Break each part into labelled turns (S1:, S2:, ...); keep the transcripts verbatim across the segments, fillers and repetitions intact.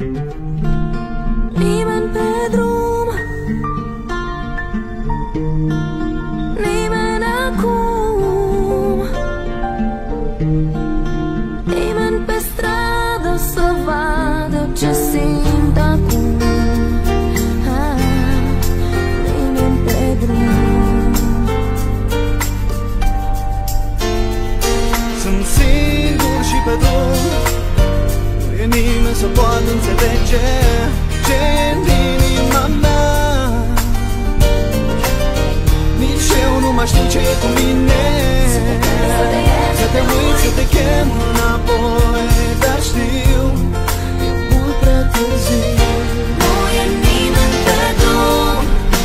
S1: Nimeni pe drum, nimeni acum, nimeni pe stradă să vadă ce simt acum. Ah, nimeni pe drum.
S2: Sunt singur și pe drum, nu e nimeni să poată înțelege ce e în inima mea. Nici eu nu mai știu ce e cu mine. Să te uit, să te chem înapoi, dar știu, e mult prea târziu.
S1: Nu e nimeni pe drum,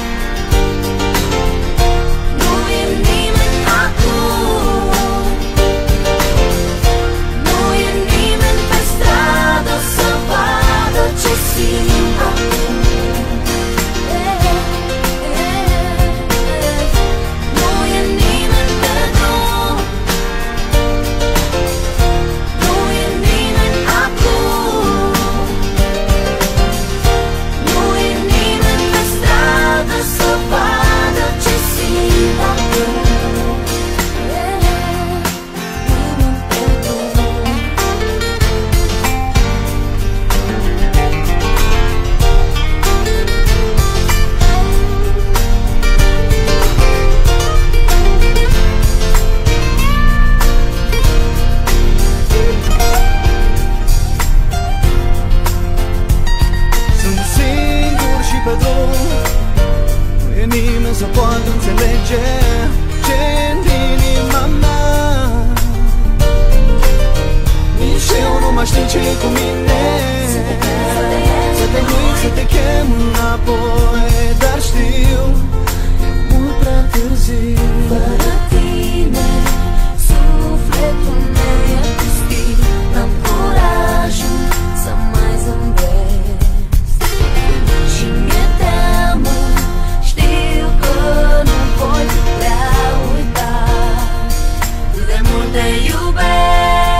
S1: nu e nimeni acum, nu e nimeni pe stradă să vadă ce simt acum. Nu e nimeni pe drum, nu e nimeni acum, nu e nimeni pe stradă să vadă ce simt acum. Nimeni pe drum.
S2: Sunt singur și pe drum, nu e nimeni să poată înțelege ce e în inima mea. Nici eu nu mai știu ce e cu mine. Să te uit, să te chem înapoi, dar știu, e mult prea târziu.
S1: Fără tine, sufletul meu e pustit, n-am curajul să mai zâmbesc. Și mi-e teamă, știu că nu voi putea uita cât de mult te iubesc.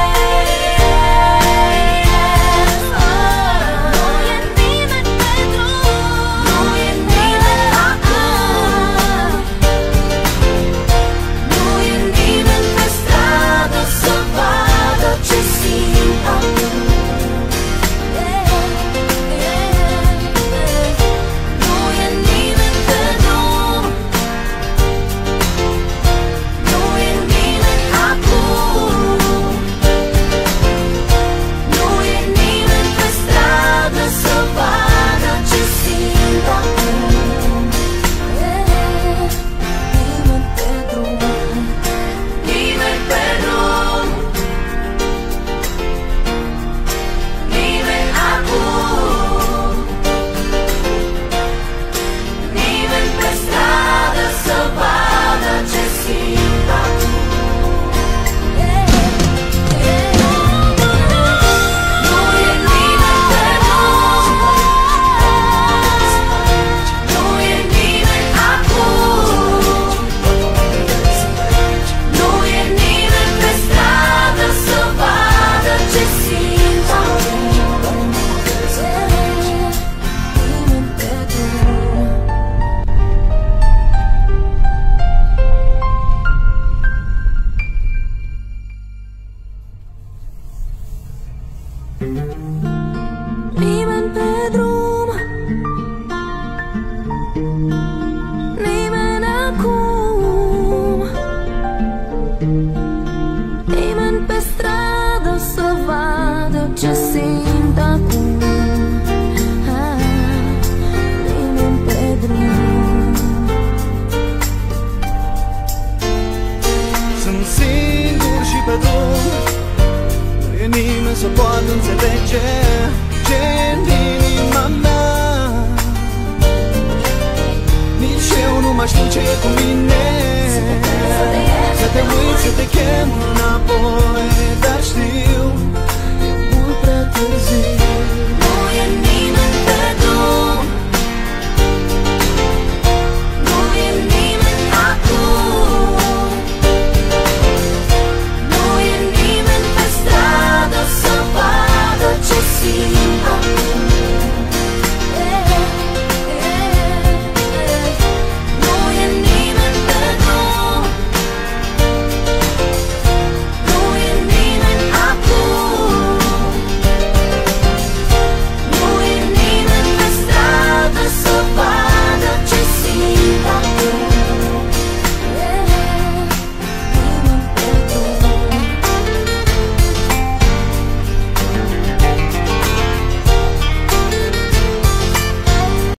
S1: Nu e nimeni pe drum, nu e nimeni acum, nu e nimeni pe stradă să vadă ce simt acum. Nu e nimeni pe drum, nu e nimeni acum, nu e nimeni pe stradă să vadă ce simt acum. Nimeni pe drum, nimeni pe drum, nimeni acum, nimeni pe stradă să vadă ce simt acum. Nu e nimeni pe drum, nu e nimeni acum, nu e nimeni pe stradă să vadă ce simt acum. Nimeni pe drum. Nimeni pe drum, nimeni acum, nimeni pe stradă să vadă ce simt acum. Ah, nimeni pe drum.
S2: Sunt singur și pe drum, nu e nimeni să poată înțelege ce e în inima mea. Nici eu nu mai știu ce e cu mine. Să te uit, să te chem înapoi, dar știu,